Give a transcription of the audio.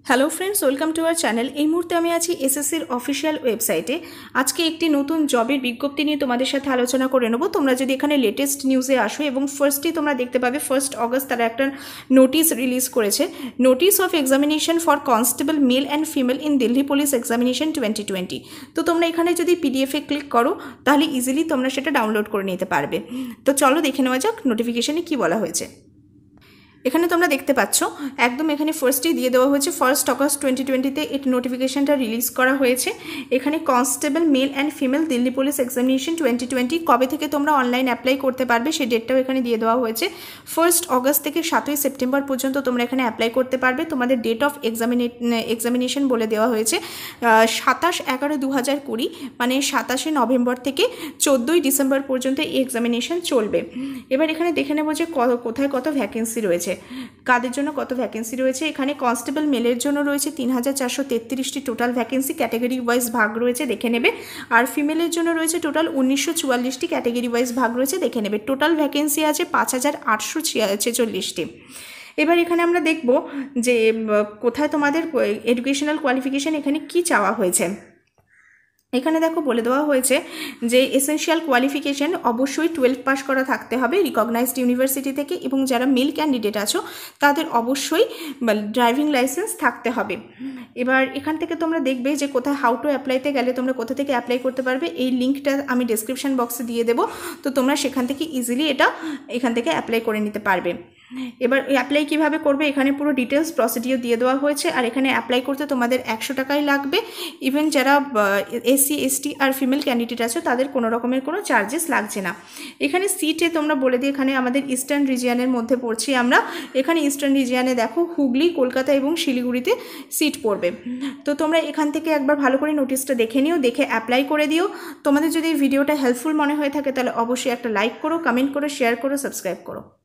Hello friends, welcome to our channel. এই মুহূর্তে আমি আছি এসএসসির অফিসিয়াল ওয়েবসাইটে। আজকে একটি নতুন জবের বিজ্ঞপ্তি নিয়ে তোমাদের সাথে আলোচনা করে নেব। তোমরা যদি এখানে লেটেস্ট নিউজে আসো এবং ফার্স্টেই তোমরা দেখতে পাবে 1 অগস্ট তারা একটা নোটিশ রিলিজ করেছে, notice of examination for constable male and female in Delhi police examination 2020। তো তোমরা এখানে যদি পিডিএফে ক্লিক করো তাহলে ইজিলি তোমরা সেটা ডাউনলোড করে নিতে পারবে। তো চলো দেখে নেওয়া যাক নোটিফিকেশনে কী বলা হয়েছে। এখানে তোমরা দেখতে পাচ্ছ একদম এখানে ফার্স্টেই দিয়ে দেওয়া হয়েছে 1 অগস্ট 2020-তে এই নোটিফিকেশনটা রিলিজ করা হয়েছে। এখানে constable male and female Delhi police examination 2020 কবে থেকে তোমরা অনলাইন অ্যাপ্লাই করতে পারবে সেই ডেটটাও এখানে দিয়ে দেওয়া হয়েছে। 1 অগস্ট থেকে 7 সেপ্টেম্বর পর্যন্ত তোমরা এখানে অ্যাপ্লাই করতে পারবে। তোমাদের ডেট অফ এক্সামিনেশন বলে দেওয়া হয়েছে 27/11/2020, মানে 27 নভেম্বর থেকে 14 ডিসেম্বর পর্যন্ত এই এক্সামিনেশন চলবে। এবার এখানে দেখে নেব যে কোথায় কত ভ্যাকেন্সি রয়েছে, কাদের জন্য কত ভ্যাকেন্সি রয়েছে। এখানে কনস্টেবল মেলের জন্য রয়েছে 3433টি টোটাল ভ্যাকেন্সি, ক্যাটাগরি ওয়াইজ ভাগ রয়েছে, দেখে নেবে। আর ফিমেলের জন্য রয়েছে টোটাল 1944টি, ক্যাটাগরি ওয়াইজ ভাগ রয়েছে, দেখে নেবে। টোটাল ভ্যাকেন্সি আছে 5846টি। এবার এখানে আমরা দেখব যে কোথায় তোমাদের এডুকেশনাল কোয়ালিফিকেশান এখানে কি চাওয়া হয়েছে। এখানে দেখো বলে দেওয়া হয়েছে যে এসেনশিয়াল কোয়ালিফিকেশান অবশ্যই 12 পাস করা থাকতে হবে রিকগনাইজড ইউনিভার্সিটি থেকে, এবং যারা মেল ক্যান্ডিডেট আছো তাদের অবশ্যই ড্রাইভিং লাইসেন্স থাকতে হবে। এবার এখান থেকে তোমরা দেখবে যে কোথায় হাউ টু অ্যাপ্লাইতে গেলে তোমরা কোথা থেকে অ্যাপ্লাই করতে পারবে, এই লিঙ্কটা আমি ডেসক্রিপশন বক্সে দিয়ে দেবো। তো তোমরা সেখান থেকে ইজিলি এখান থেকে অ্যাপ্লাই করে নিতে পারবে। এবার অ্যাপ্লাই কীভাবে করবে এখানে পুরো ডিটেলস প্রসিডিওর দিয়ে দেওয়া হয়েছে। আর এখানে অ্যাপ্লাই করতে তোমাদের 100 টাকাই লাগবে। ইভেন যারা এসসি এসটি আর ফিমেল ক্যান্ডিডেট আছে তাদের কোনো রকমের কোনো চার্জেস লাগছে না। এখানে সিটে তোমরা বলে দিই, এখানে আমাদের ইস্টার্ন রিজিয়নের মধ্যে পড়ছি আমরা। এখানে ইস্টার্ন রিজিয়নে দেখো হুগলি, কলকাতা এবং শিলিগুড়িতে সিট পড়বে। তো তোমরা এখান থেকে একবার ভালো করে নোটিশটা দেখে নিও, দেখে অ্যাপ্লাই করে দিও। তোমাদের যদি এই ভিডিওটা হেল্পফুল মনে হয়ে থাকে তাহলে অবশ্যই একটা লাইক করো, কমেন্ট করো, শেয়ার করো, সাবস্ক্রাইব করো।